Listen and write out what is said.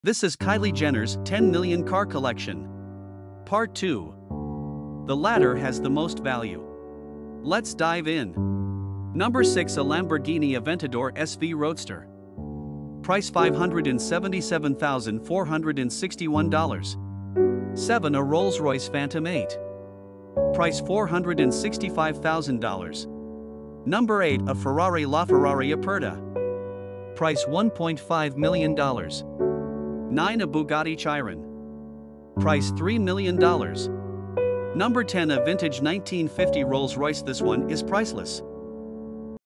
This is Kylie Jenner's 10 million car collection. Part 2. The latter has the most value. Let's dive in. Number 6, a Lamborghini Aventador SV Roadster. Price $577,461. 7, a Rolls-Royce Phantom 8. Price $465,000. Number 8, a Ferrari LaFerrari Aperta. Price $1.5 million. 9, a Bugatti Chiron. Price $3 million. Number 10, a vintage 1950 Rolls-Royce. This one is priceless.